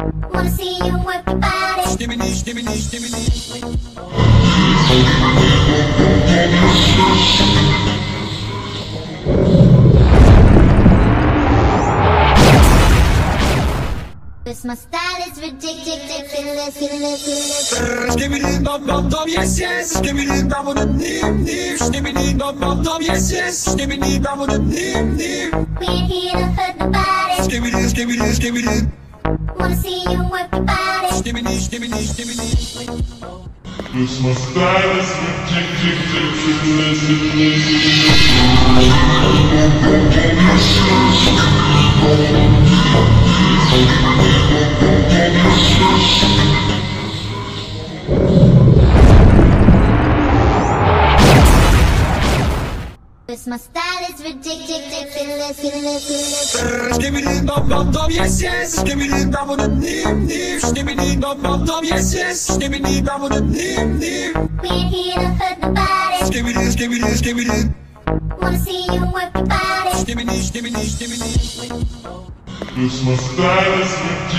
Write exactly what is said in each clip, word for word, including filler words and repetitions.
Wanna see you work your body. Stimini, stimini, stimini. This my style is ridiculous, ridiculous, ridiculous. Stimini, dom, dom, dom, yes, yes. Stimini, dom, dom, nim, nim. Stimini, dom, dom, dom, yes, yes. Stimini, dom, dom, nim, nim. We ain't here to hurt nobody. Stimini, stimini, stimini. Wanna see you work your body. Stimini, stimini, stimini. This my style is ridiculous, This my style is ridiculous, ridiculous. Stimini, dom, dom, dom, yes, yes. Stimini, dom, dom, nim, nim. Stimini, dom, dom, dom, yes, yes. Stimini, dom, dom, nim, nim. We ain't here to hurt nobody. Stimini, stimini, stimini. Wanna see you work your body. Stimini, stimini, stimini. This my style is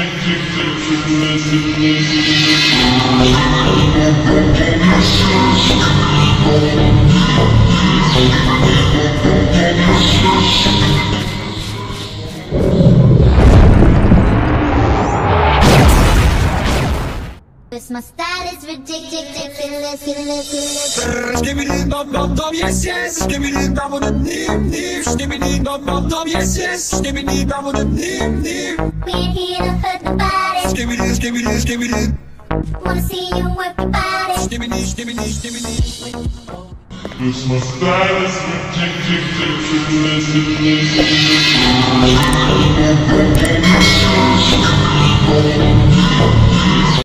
This my style is ridiculous, ridiculous. Stimini, dom, dom, dom, yes, yes. Stimini, dom, dom, nim, nim. Stimini, dom, dom, dom, yes, yes. Stimini, dom, dom, nim, nim. We ain't here to hurt nobody. Stimini, stimini, stimini. Wanna see you work your body. Stimini, stimini, stimini. This my style is ridiculous.